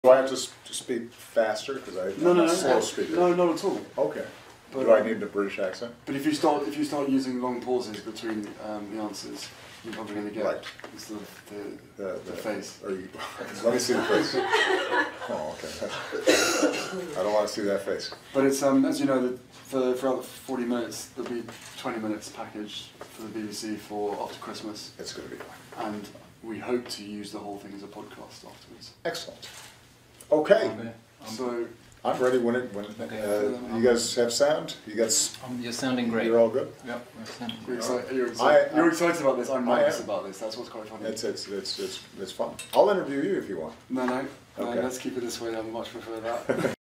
Do I have to speak faster because I'm a slow speaker? No, not at all. Okay. But, do I need the British accent? But if you start using long pauses between the answers, you're probably going to get sort of the face. Let me see the face. Oh, okay. I don't want to see that face. But it's as you know, throughout the 40 minutes, there'll be 20 minutes packaged for the BBC for after Christmas. It's going to be fine. And we hope to use the whole thing as a podcast afterwards. Excellent. Okay. So I'm ready when you guys have sound? You got? You're sounding great. You're all good? Yep, we're sounding you're great. you're excited about this. I'm nervous about this. That's what's quite funny. It's fun. I'll interview you if you want. No. Okay. Let's keep it this way. I much prefer that.